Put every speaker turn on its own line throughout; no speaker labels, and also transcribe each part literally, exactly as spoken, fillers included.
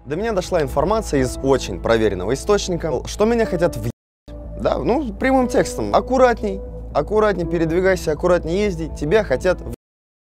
До меня дошла информация из очень проверенного источника, что меня хотят въебать. Да, ну, прямым текстом. Аккуратней, аккуратней передвигайся, аккуратней езди, тебя хотят въебать.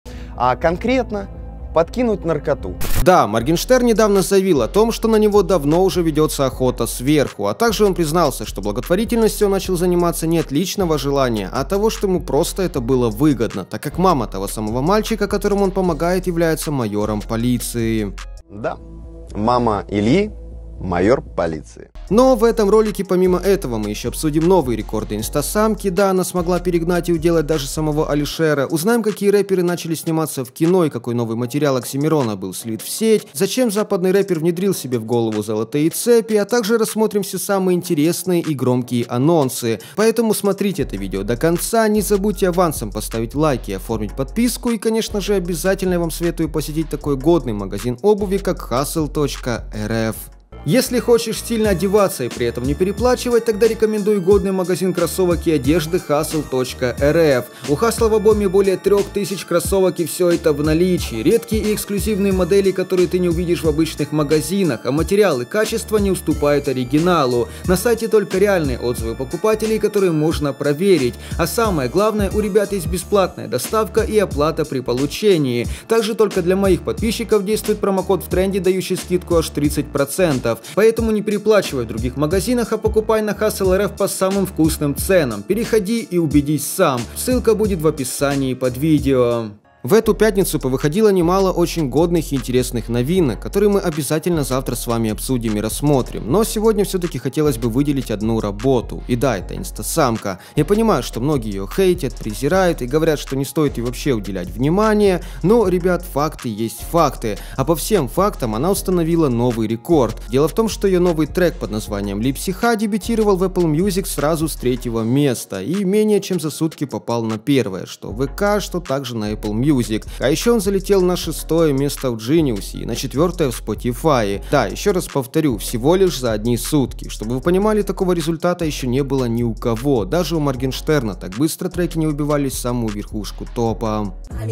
А конкретно подкинуть наркоту.
Да, Моргенштерн недавно заявил о том, что на него давно уже ведется охота сверху, а также он признался, что благотворительностью он начал заниматься не от личного желания, а от того, что ему просто это было выгодно, так как мама того самого мальчика, которому он помогает, является майором полиции.
Да, мама Ильи — майор полиции.
Но в этом ролике помимо этого мы еще обсудим новые рекорды инстасамки, да, она смогла перегнать и уделать даже самого Алишера, узнаем, какие рэперы начали сниматься в кино и какой новый материал Оксимирона был слит в сеть, зачем западный рэпер внедрил себе в голову золотые цепи, а также рассмотрим все самые интересные и громкие анонсы. Поэтому смотрите это видео до конца, не забудьте авансом поставить лайк и оформить подписку, и конечно же обязательно я вам советую посетить такой годный магазин обуви, как хасл точка эр эф. Если хочешь стильно одеваться и при этом не переплачивать, тогда рекомендую годный магазин кроссовок и одежды хасл точка эр эф. У Хасла в обойме более трех тысяч кроссовок, и все это в наличии. Редкие и эксклюзивные модели, которые ты не увидишь в обычных магазинах, а материал и качество не уступают оригиналу. На сайте только реальные отзывы покупателей, которые можно проверить. А самое главное, у ребят есть бесплатная доставка и оплата при получении. Также только для моих подписчиков действует промокод в тренде, дающий скидку аж тридцать процентов. Поэтому не переплачивай в других магазинах, а покупай на хасл точка эр эф по самым вкусным ценам. Переходи и убедись сам. Ссылка будет в описании под видео. В эту пятницу повыходило немало очень годных и интересных новинок, которые мы обязательно завтра с вами обсудим и рассмотрим. Но сегодня все-таки хотелось бы выделить одну работу. И да, это инстасамка. Я понимаю, что многие ее хейтят, презирают и говорят, что не стоит ей вообще уделять внимание. Но, ребят, факты есть факты. А по всем фактам она установила новый рекорд. Дело в том, что ее новый трек под названием Липсиха дебютировал в Apple Music сразу с третьего места. И менее чем за сутки попал на первое, что в вэ ка, что также на Apple Music. А еще он залетел на шестое место в Genius и на четвертое в Spotify. Да, еще раз повторю, всего лишь за одни сутки. Чтобы вы понимали, такого результата еще не было ни у кого. Даже у Моргенштерна так быстро треки не убивались в самую верхушку топа.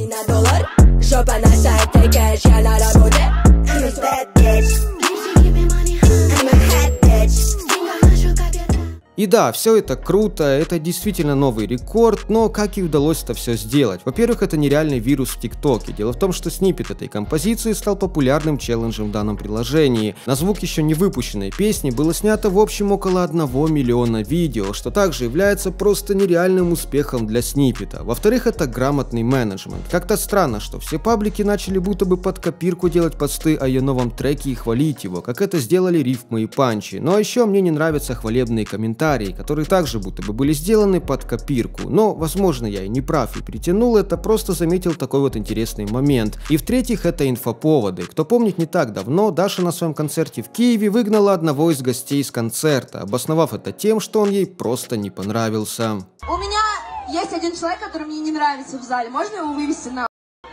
И да, все это круто, это действительно новый рекорд, но как ей удалось это все сделать? Во-первых, это нереальный вирус в ТикТоке. Дело в том, что сниппет этой композиции стал популярным челленджем в данном приложении. На звук еще не выпущенной песни было снято в общем около одного миллиона видео, что также является просто нереальным успехом для сниппета. Во-вторых, это грамотный менеджмент. Как-то странно, что все паблики начали будто бы под копирку делать посты о ее новом треке и хвалить его, как это сделали рифмы и панчи. Ну а еще мне не нравятся хвалебные комментарии, которые также будто бы были сделаны под копирку. Но, возможно, я и не прав и притянул это, просто заметил такой вот интересный момент. И в-третьих, это инфоповоды. Кто помнит, не так давно Даша на своем концерте в Киеве выгнала одного из гостей с концерта, обосновав это тем, что он ей просто не понравился.
У меня есть один человек, который мне не нравится в зале. Можно его вывести на...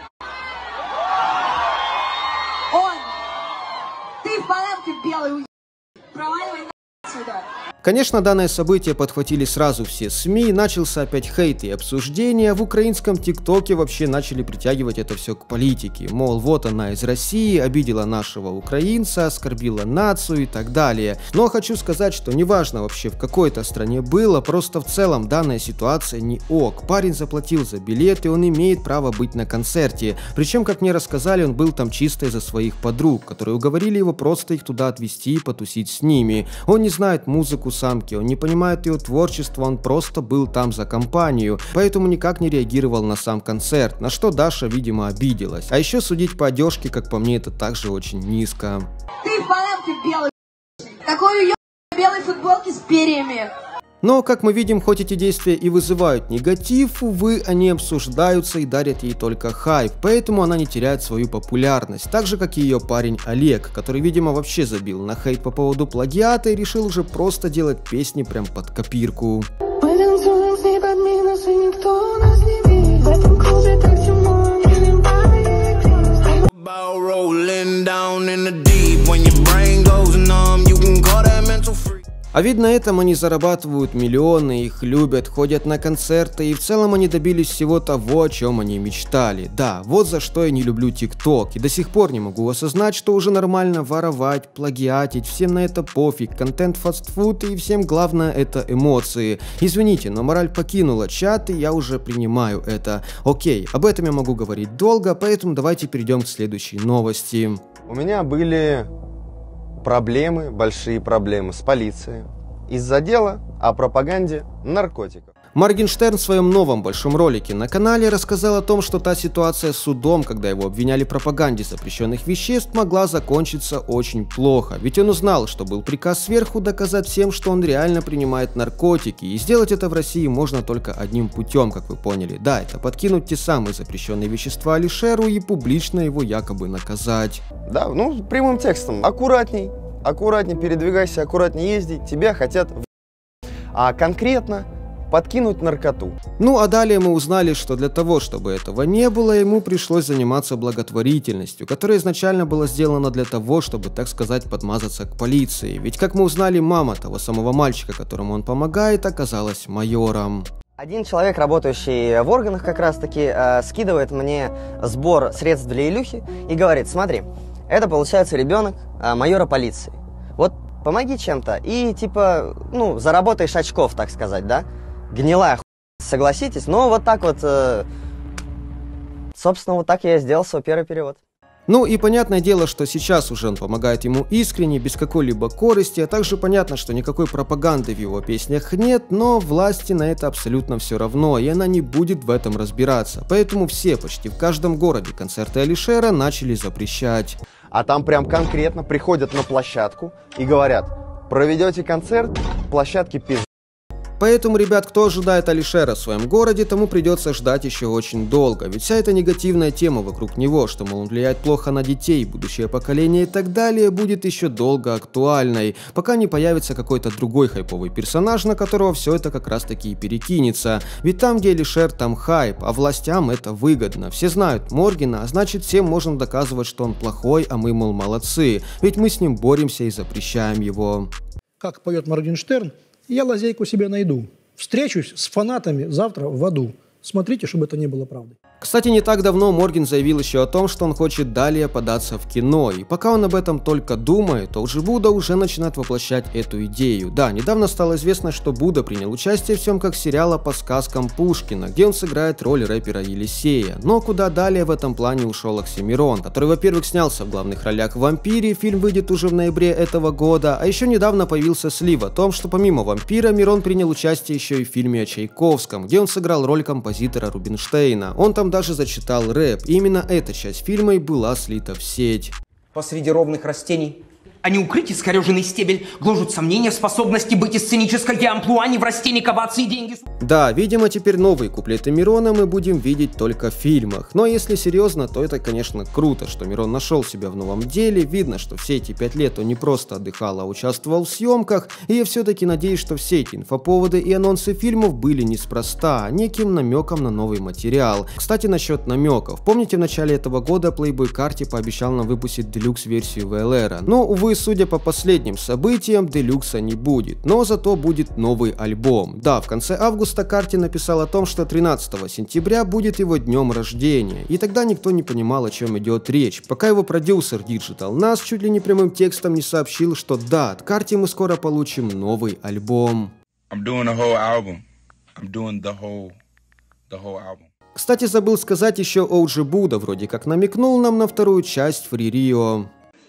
Он! Ты в панамке белой уеб... Проваливай на сюда.
Конечно, данное событие подхватили сразу все СМИ, начался опять хейт и обсуждения, в украинском ТикТоке вообще начали притягивать это все к политике, мол, вот она из России, обидела нашего украинца, оскорбила нацию и так далее. Но хочу сказать, что неважно вообще в какой-то стране было, просто в целом данная ситуация не ок. Парень заплатил за билет и он имеет право быть на концерте, причем, как мне рассказали, он был там чисто из-за своих подруг, которые уговорили его просто их туда отвезти и потусить с ними. Он не знает музыку самки, он не понимает ее творчество, он просто был там за компанию, поэтому никак не реагировал на сам концерт, на что Даша, видимо, обиделась. А еще судить по одежке, как по мне, это также очень низко.
Ты в панамке белой, такой уеб... белой футболке с перьями.
Но, как мы видим, хоть эти действия и вызывают негатив, увы, они обсуждаются и дарят ей только хайп, поэтому она не теряет свою популярность, так же, как и ее парень Олег, который, видимо, вообще забил на хейт по поводу плагиата и решил уже просто делать песни прям под копирку. Мы танцуем с ней под минус, и никто нас не видит, в этом клубе так темно, А ведь на этом они зарабатывают миллионы, их любят, ходят на концерты, и в целом они добились всего того, о чем они мечтали. Да, вот за что я не люблю ТикТок, и до сих пор не могу осознать, что уже нормально воровать, плагиатить, всем на это пофиг, контент фастфуд, и всем главное это эмоции. Извините, но мораль покинула чат, и я уже принимаю это. Окей, об этом я могу говорить долго, поэтому давайте перейдем к следующей новости.
У меня были проблемы, большие проблемы с полицией из-за дела о пропаганде наркотиков.
Моргенштерн в своем новом большом ролике на канале рассказал о том, что та ситуация с судом, когда его обвиняли в пропаганде запрещенных веществ, могла закончиться очень плохо. Ведь он узнал, что был приказ сверху доказать всем, что он реально принимает наркотики. И сделать это в России можно только одним путем, как вы поняли. Да, это подкинуть те самые запрещенные вещества Алишеру и публично его якобы наказать.
Да, ну прямым текстом. Аккуратней, аккуратней передвигайся, аккуратней езди. Тебя хотят в... А конкретно подкинуть наркоту.
Ну а далее мы узнали, что для того, чтобы этого не было, ему пришлось заниматься благотворительностью, которая изначально была сделана для того, чтобы, так сказать, подмазаться к полиции. Ведь, как мы узнали, мама того самого мальчика, которому он помогает, оказалась майором.
Один человек, работающий в органах, как раз таки э, скидывает мне сбор средств для Илюхи и говорит: смотри, это получается ребенок э, майора полиции. Вот помоги чем-то и типа, ну, заработаешь очков, так сказать, да? Гнилая хуйня, согласитесь, но вот так вот, э, собственно, вот так я и сделал свой первый перевод.
Ну и понятное дело, что сейчас уже он помогает ему искренне, без какой-либо корысти, а также понятно, что никакой пропаганды в его песнях нет, но власти на это абсолютно все равно, и она не будет в этом разбираться. Поэтому все, почти в каждом городе, концерты Алишера начали запрещать.
А там прям конкретно приходят на площадку и говорят: проведете концерт, площадки пиздец.
Поэтому, ребят, кто ожидает Алишера в своем городе, тому придется ждать еще очень долго. Ведь вся эта негативная тема вокруг него, что, мол, он влияет плохо на детей, будущее поколение и так далее, будет еще долго актуальной, пока не появится какой-то другой хайповый персонаж, на которого все это как раз таки и перекинется. Ведь там, где Алишер, там хайп, а властям это выгодно. Все знают Моргена, а значит всем можно доказывать, что он плохой, а мы, мол, молодцы. Ведь мы с ним боремся и запрещаем его.
Как поет Моргенштерн: я лазейку себе найду. Встречусь с фанатами завтра в аду. Смотрите, чтобы это не было правдой.
Кстати, не так давно Морген заявил еще о том, что он хочет далее податься в кино, и пока он об этом только думает, то уже Будда уже начинает воплощать эту идею. Да, недавно стало известно, что Будда принял участие в съемках сериала по сказкам Пушкина, где он сыграет роль рэпера Елисея. Но куда далее в этом плане ушел Оксимирон, который, во-первых, снялся в главных ролях в «Вампире», фильм выйдет уже в ноябре этого года, а еще недавно появился слив о том, что помимо «Вампира» Мирон принял участие еще и в фильме о Чайковском, где он сыграл роль композитора Рубинштейна. Он там даже зачитал рэп, и именно эта часть фильма и была слита в сеть.
Посреди ровных растений, а не укрыть искореженный стебель, гложут сомнения в способности быть из сценической амплуа, не в растении коваться и деньги.
Да, видимо, теперь новые куплеты Мирона мы будем видеть только в фильмах. Но если серьезно, то это, конечно, круто, что Мирон нашел себя в новом деле. Видно, что все эти пять лет он не просто отдыхал, а участвовал в съемках. И я все-таки надеюсь, что все эти инфоповоды и анонсы фильмов были неспроста, а неким намеком на новый материал. Кстати, насчет намеков. Помните, в начале этого года Playboy Carti пообещал нам выпустить делюкс-версию ви эл ар? Но, увы, судя по последним событиям, делюкса не будет, но зато будет новый альбом. Да, в конце августа Карти написал о том, что тринадцатого сентября будет его днем рождения, и тогда никто не понимал, о чем идет речь, пока его продюсер Digital Nas чуть ли не прямым текстом не сообщил, что да, от Карти мы скоро получим новый альбом.
I'm doing the whole album. I'm doing the whole, the whole album.
Кстати, забыл сказать, еще о джи Будда вроде как намекнул нам на вторую часть Free Rio.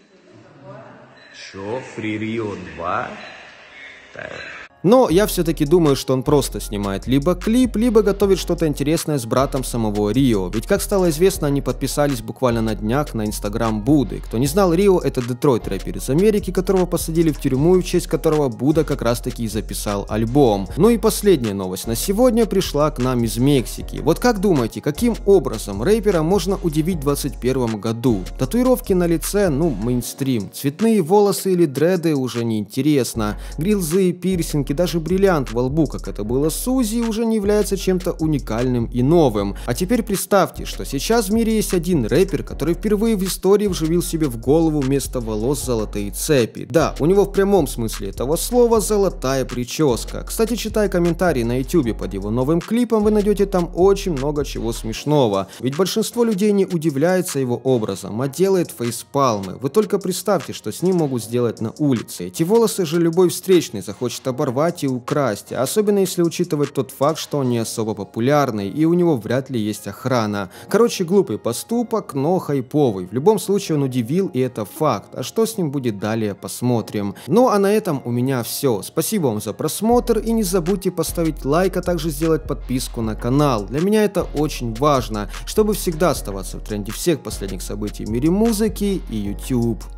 Шо, Free Rio два? Так.
Но я все-таки думаю, что он просто снимает либо клип, либо готовит что-то интересное с братом самого Рио. Ведь, как стало известно, они подписались буквально на днях на инстаграм Будды. Кто не знал, Рио — это Детройт рэпер из Америки, которого посадили в тюрьму и в честь которого Будда как раз таки и записал альбом. Ну и последняя новость на сегодня пришла к нам из Мексики. Вот как думаете, каким образом рэпера можно удивить в двадцать первом году? Татуировки на лице, ну, мейнстрим. Цветные волосы или дреды уже не интересно. Грилзы, пирсинги, и даже бриллиант во лбу, как это было с Узи, уже не является чем-то уникальным и новым. А теперь представьте, что сейчас в мире есть один рэпер, который впервые в истории вживил себе в голову вместо волос золотые цепи. Да, у него в прямом смысле этого слова золотая прическа. Кстати, читая комментарии на ютубе под его новым клипом, вы найдете там очень много чего смешного. Ведь большинство людей не удивляется его образом, а делает фейспалмы. Вы только представьте, что с ним могут сделать на улице. Эти волосы же любой встречный захочет оборвать и украсть, особенно если учитывать тот факт, что он не особо популярный и у него вряд ли есть охрана. Короче, глупый поступок, но хайповый. В любом случае он удивил, и это факт. А что с ним будет далее, посмотрим. Ну а на этом у меня все. Спасибо вам за просмотр и не забудьте поставить лайк, а также сделать подписку на канал. Для меня это очень важно, чтобы всегда оставаться в тренде всех последних событий в мире музыки и YouTube.